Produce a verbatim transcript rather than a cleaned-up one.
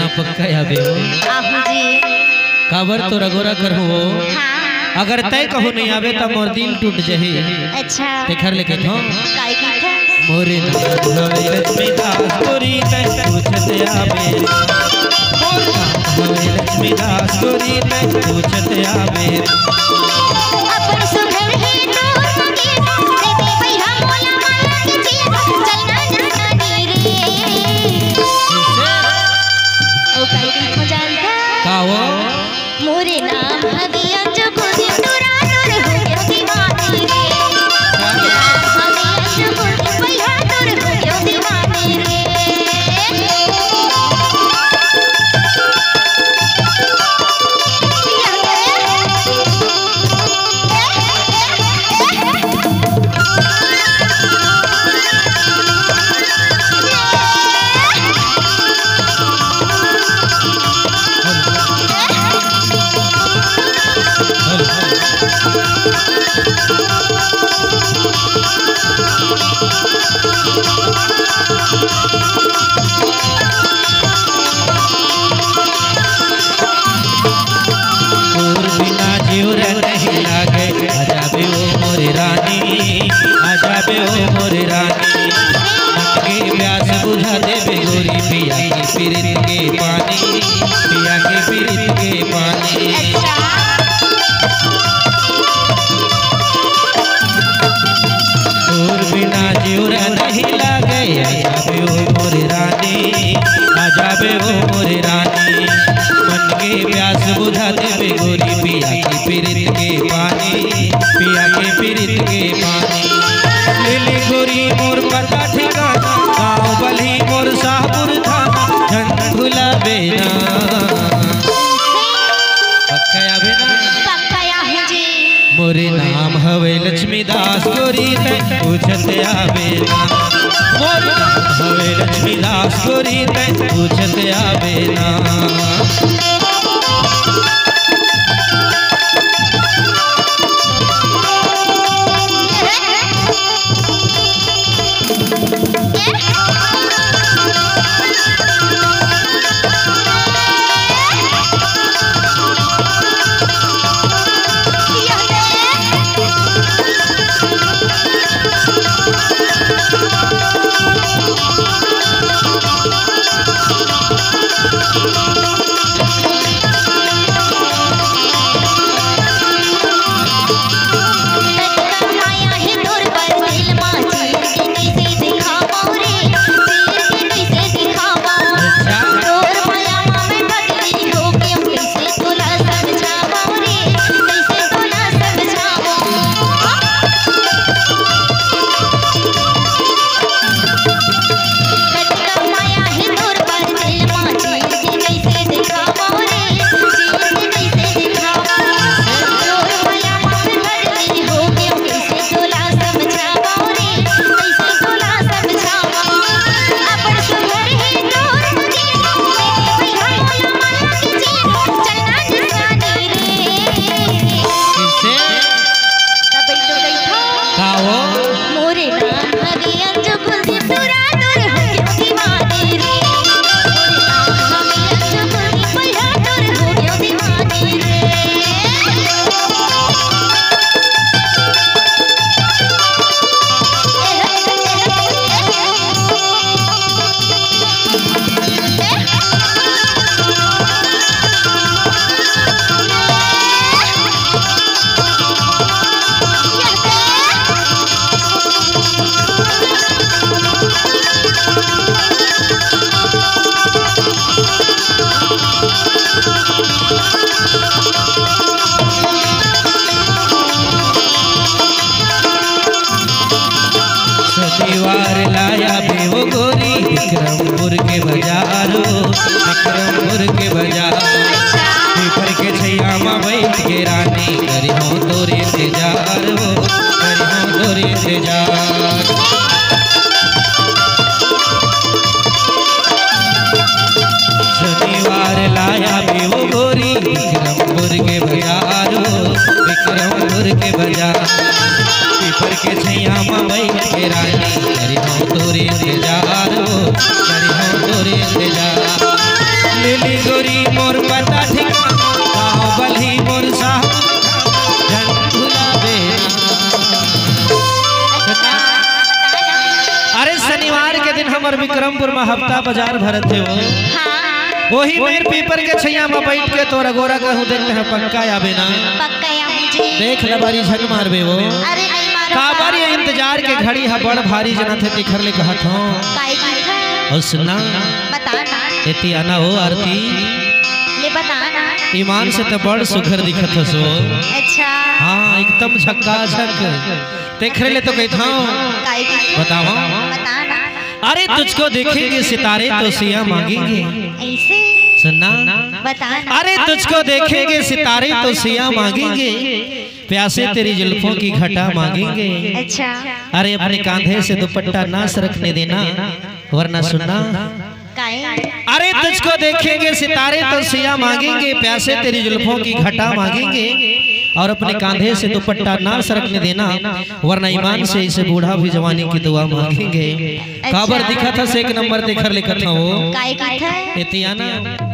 पक्का आवे हो आहू जी काबर तो रगोरा कर हो। हाँ अगर तय कहो नहीं आवे तो मोर दिल टूट जही। अच्छा ते घर लेके थो काय की था मोरे नाम हवे लक्ष्मी दास तोरी तय पूछत आवे। मोर नाम हवे लक्ष्मी दास तोरी तय पूछत आवे। अपन सुघर है तो मगे रे दे भैया मोला माला के चीज चलना जानी रे ओ काय की खो जानता काओ मोरे नाम हवे अंजू गुदी तुरा तुर हो गयो दीवानी रे मोरे नाम हवे अंजू गुदी भैया तुर हो गयो दीवानी रे मोरे रानी मन के प्यास बुझा देवे गोरी पिया के पीरित के पानी पिया के पीरित के पानी। और बिना जिउरा नहीं लागे आजाबे ओ मोरे रानी आजाबे ओ मोरे रानी मन के प्यास बुझा देवे गोरी पिया के पीरित के पानी पिया के पीरित के पानी। लिली गोरी मोर पता ठिकाना गाँव बली मोर शाहपुर थाना झंड भुलावे ना पक्का आवे ना पक्का आहे जी मोरे नाम हवे लक्ष्मी दास गोरी तय पूछत आवे ना। मोरे नाम हवे लक्ष्मी दास गोरी तय पूछत आवे ना। दीवार लाया बे वो गोरी विक्रमपुर के बाजारो विक्रमपुर के बाजार पीपर के छैया में बैठ के रानी करी हो तोरे इंतजार हो करी हो तोरे इंतजार। शनिवार लाया बे वो गोरी विक्रमपुर के बाजारो विक्रमपुर के बाजार पीपर के छैया में बैठ के रानी करी हो तोरे इंतजार हो करी हो तोरे इंतजार। दिली गोरी मोर पता ठिकाना गाँव बलही मोर साहब जन भुलावे ना। अरे शनिवार के दिन हमार विक्रमपुर में हफ्ता बाजार भरत थे वो वही मेर पीपर के छैया में बैठ के तोरा गोरा कहूँ देखते हैं पक्का आवे ना पक्का या मुझे देख ले बारी झक मारबे वो। अरे नहीं मारो का बारी इंतजार के घड़ी है बड़ भारी जना थे तिखर ले कहत हो काई की है और सुना बता ना एती आना हो आरती ले बता ना ईमान से तो बड़ सुघर दिखत हो सो। अच्छा हाँ एकदम झक्का झक तिखर ले तो कहता हूँ काई की बताओ बता ना अरे तुझको देखेंगे सितारे तो सिया मांगेंगे ऐसे सुनना बता ना अरे तुझको देखेंगे सितारे तो सिया मांगेंगे प्यासे तेरी जुल्फों की घटा मांगेंगे। अच्छा अरे अपने कांधे से दुपट्टा ना सरकने देना वरना सुनना काई अरे तुझको देखेंगे सितारे तो सिया मांगेंगे प्यासे तेरी जुल्फों की घटा मांगेंगे और अपने कांधे से दुपट्टा ना सरकने देना वरना ईमान से इसे बूढ़ा भी जवानी की दुआ मांगेंगे। काबर दिखा था से एक नंबर देखकर लिखा था वो काई की है इतियाना